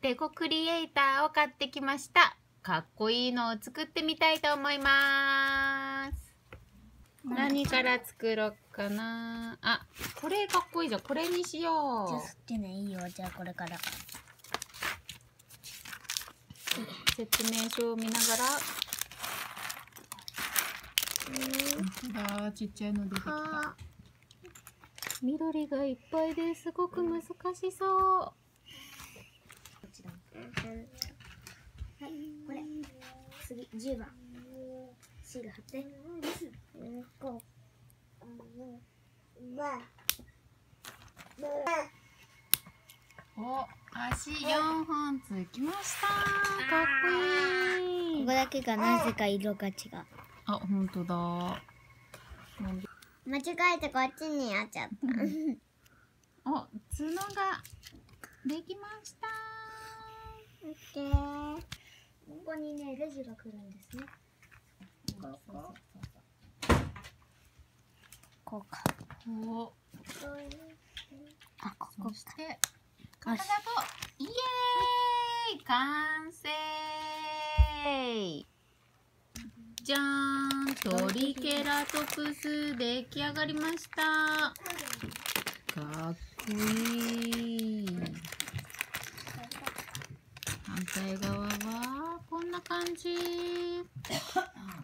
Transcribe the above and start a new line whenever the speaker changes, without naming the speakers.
レゴクリエイターを買ってきました。かっこいいのを作ってみたいと思います。何から作ろうかな。あ、これかっこいいじゃん。これにしよう。
じゃあそっちね、いいよ。じゃあこれから。
説明書を見ながら。本当だ、ちっちゃいの出てきた。緑がいっぱいですごく難しそう。
はい、これ。次、10番。シール貼って。
お、足4本つきました。かっこいい。
ここだけがなぜか色が違う。
あ、本当だ。
間違えてこっちにやっちゃった。
お、角ができました。
オッケー。ここにね、レジが来るんですね。こうか。
お、
あ、ここ
そして体とイエーイ、完成。じゃーん、トリケラトプス出来上がりました。かっこいい。反対側はこんな感じ。